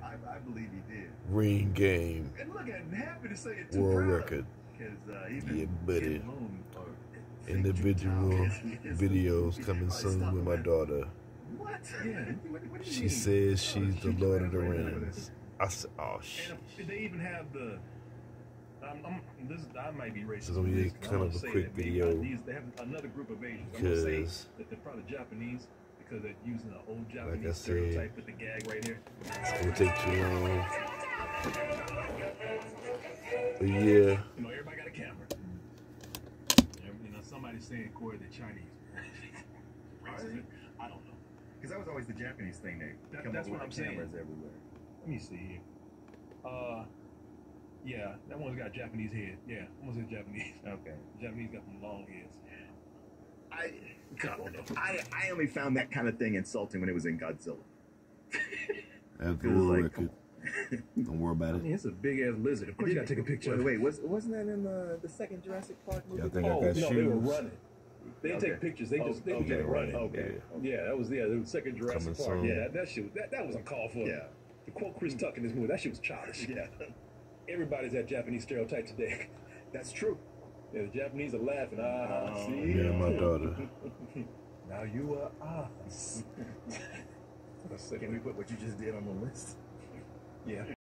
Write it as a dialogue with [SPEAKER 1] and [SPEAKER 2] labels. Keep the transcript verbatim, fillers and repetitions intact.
[SPEAKER 1] I, I believe he did.
[SPEAKER 2] Ring game.
[SPEAKER 1] And look, I'm happy to say it too.
[SPEAKER 2] World record.
[SPEAKER 1] Uh,
[SPEAKER 2] Yeah, buddy. Individual videos coming soon with my daughter.
[SPEAKER 1] What? Yeah. What, what do you
[SPEAKER 2] she
[SPEAKER 1] mean?
[SPEAKER 2] says she's
[SPEAKER 1] oh,
[SPEAKER 2] the
[SPEAKER 1] she's
[SPEAKER 2] Lord of the Rings. I said, oh shit.
[SPEAKER 3] And they even have the. I'm, I'm, this I might be racist.
[SPEAKER 2] This is gonna be kind of a quick video.
[SPEAKER 3] These, they have another group of Asians. I'm gonna say that they're probably Japanese because they're using an old Japanese
[SPEAKER 2] like I
[SPEAKER 3] stereotype
[SPEAKER 2] said,
[SPEAKER 3] with the gag right here.
[SPEAKER 2] It's gonna take too long. But yeah.
[SPEAKER 3] You know, everybody got a camera. You know, somebody's saying, Corey, they're Chinese. I don't know.
[SPEAKER 1] Because that was always the Japanese thing. They
[SPEAKER 3] that,
[SPEAKER 1] come
[SPEAKER 3] that's
[SPEAKER 1] up
[SPEAKER 3] what
[SPEAKER 1] with
[SPEAKER 3] I'm
[SPEAKER 1] cameras
[SPEAKER 3] saying.
[SPEAKER 1] everywhere.
[SPEAKER 3] Let me see here. Uh, yeah, that one's got Japanese head. Yeah, that one's Japanese.
[SPEAKER 1] Okay.
[SPEAKER 3] Japanese got them long heads.
[SPEAKER 1] I, I, I only found that kind of thing insulting when it was in Godzilla.
[SPEAKER 2] That's the world record. Don't worry about
[SPEAKER 3] I mean,
[SPEAKER 2] it.
[SPEAKER 3] it's a big ass lizard. Of course, you gotta take a picture.
[SPEAKER 1] Wait,
[SPEAKER 3] of
[SPEAKER 1] wait, was, wasn't that in the, the second Jurassic Park movie?
[SPEAKER 2] Yeah, I think
[SPEAKER 3] oh,
[SPEAKER 2] I got
[SPEAKER 3] no,
[SPEAKER 2] shoes.
[SPEAKER 3] they were running. They didn't
[SPEAKER 1] Okay.
[SPEAKER 3] take pictures. They just
[SPEAKER 1] oh,
[SPEAKER 3] they
[SPEAKER 1] okay,
[SPEAKER 3] were just running.
[SPEAKER 1] Okay.
[SPEAKER 3] Yeah. yeah, that was yeah. The second Jurassic
[SPEAKER 2] Coming
[SPEAKER 3] Park.
[SPEAKER 2] soon.
[SPEAKER 3] Yeah, that, that shit that that was uncalled for.
[SPEAKER 1] Yeah.
[SPEAKER 3] To quote Chris Tucker in this movie, that shit was childish.
[SPEAKER 1] Yeah.
[SPEAKER 3] Everybody's that Japanese stereotype today.
[SPEAKER 1] That's true.
[SPEAKER 3] Yeah, the Japanese are laughing. Ah,
[SPEAKER 1] Oh,
[SPEAKER 3] see.
[SPEAKER 2] Yeah, my daughter.
[SPEAKER 3] Now you are us.
[SPEAKER 1] Can we put what you just did on the list?
[SPEAKER 3] Yeah.